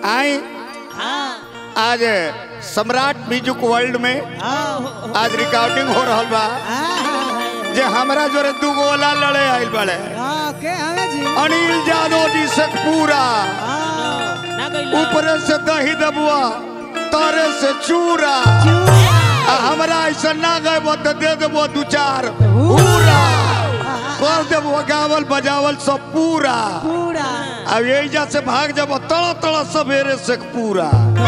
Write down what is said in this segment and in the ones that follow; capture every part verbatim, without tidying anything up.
आई हाँ आज सम्राट music world में आज रिकॉर्डिंग हो रहा बा जे हमरा जोरे दू गोला लड़े आइल बड़े अनिल यादव जी से पूरा ऊपर से दही दबुआ तारे से चूरा हमरा ऐसा ना गए तो दे देबो दू चार पूरा कर देबो गावल बजावल सब पूरा पूरा अब यही जा से भाग जब तड़ा तड़ा सवेरे से पूरा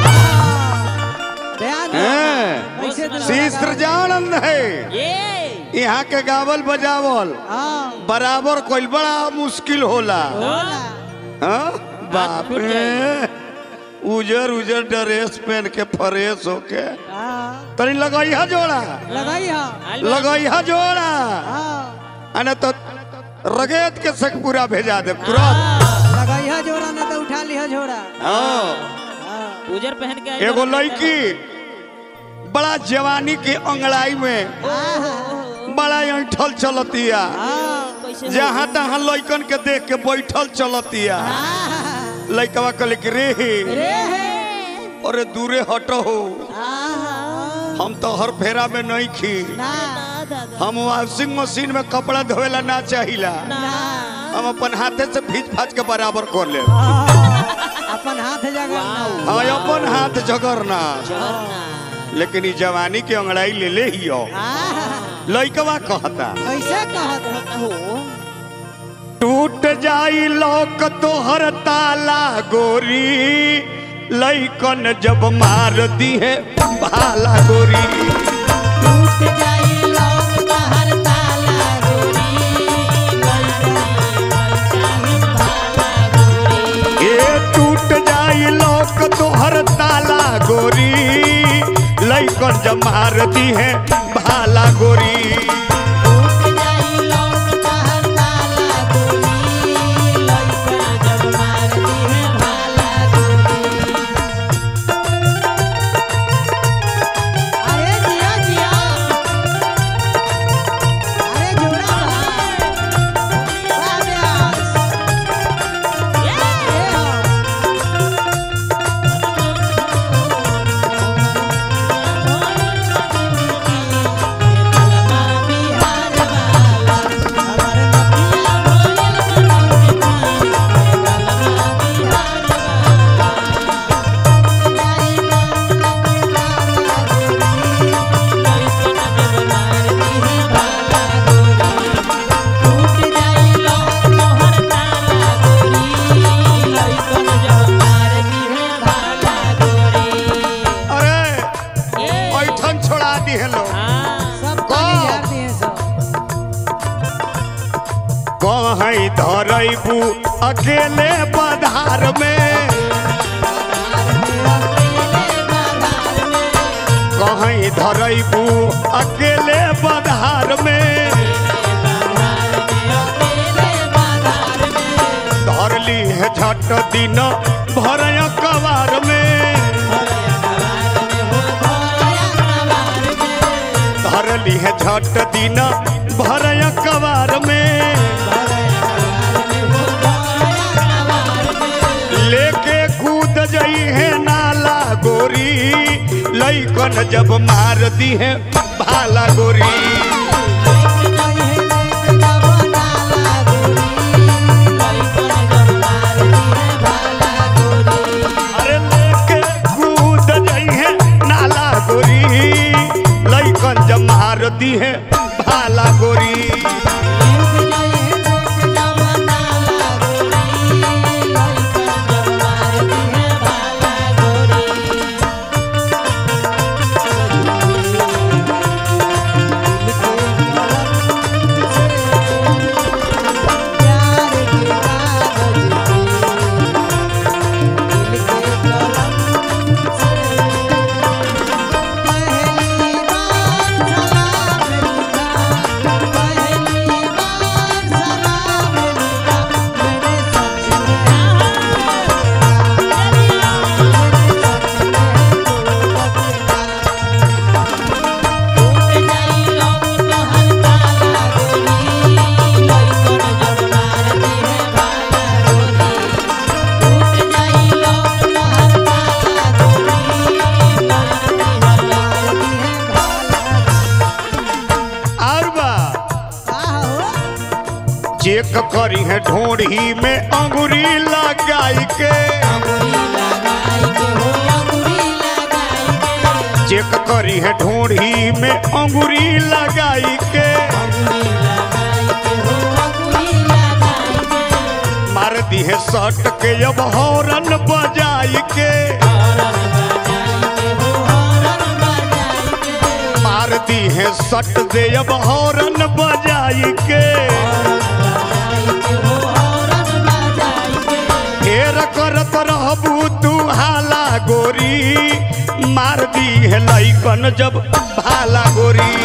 शीस्त्र जानंद है यहाँ के गावल बजावल बराबर कोई बड़ा मुश्किल होला हाँ? बाप रे उजर उजर ड्रेस पहन के फ्रेश होके तनी लगाइया जोड़ा लगाइया जोड़ा अने तो रगेत के सक पूरा भेजा दे तुरंत लगाइया जोड़ा ना तो उठा लिया जोड़ा उजर पहन के एगो लड़की बड़ा जवानी के अंगड़ाई में बड़ा ऐठल चलतिया जहाँ तहाँ लड़कन के देख के बैठल चलतिया लड़कवा कहले कि रे अरे दूरे हटो हो हम तो हर फेरा में नहीं खी हम वॉशिंग मशीन में कपड़ा धोवेला ना चाहिला हम अपन हाथे से भीज फाज के बराबर कर ले अपन हाथ जगरना हाँ अपन हाथ जगरना लेकिन ये जवानी के अंगड़ाई ले ले ही हो लड़कवा कहता ऐसे कहता हो टूट जाई लौक तोहर ताला गोरी लइकन जब मार दी है भाला गोरी टूट जाई लौक तोहर ताला गोरी ये टूट जाई लौक तोहर ताला गोरी लइकन जब मार दी है भाला गोरी धरबू अकेले बधार में कहीं धरबू अकेले बधार में धरली है झट दिन भर कबार में धरली है झट दिन भर कबार में लेके कूद जई है नाला गोरी लइकन जब मार दी है भाला गोरी अरे लेके कूद जई है नाला गोरी लइकन जब मार दी है भाला गोरी लिखो चेक करी है ढोढ़ी में अंगूरी लगाई के चेक करी है ढोढ़ी में अंगूरी लगाई के मार दी है सट के अब हॉर्न बजाई के मार दी है सट दे अब हॉर्न बजाई के ढेर करत रहबू तू हाला गोरी मार दी है लइकन जब भाला गोरी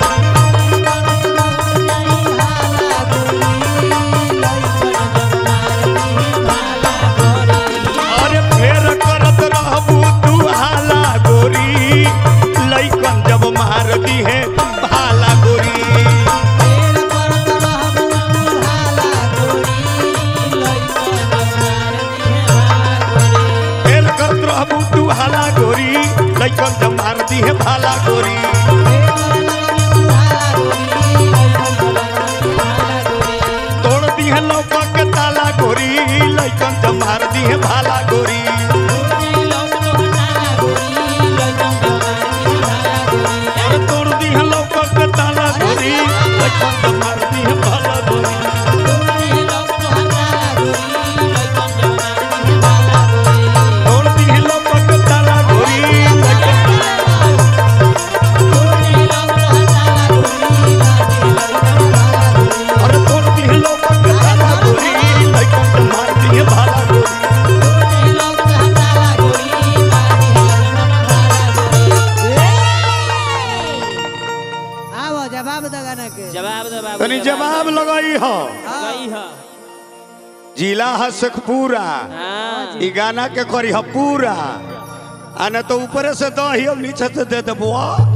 अरे ढेर करत रहबू तू हाला गोरी लइकन जब मार दी है भाला गोरी तू हाला गोरी लइकन जब मार दी है भाला गोरी तोड़ दी है लौका के ताला गोरी लइकन जब मार दी है भाला गोरी अरे तोड़ दी है लौका के ताला गोरी लइकन जब मार दी है भाला गोरी तनी जवाब लगाई हो जिला है शेखपुरा ई गाना के करी हो पूरा आने तो ऊपर से दही नीचे से दे दे बुआ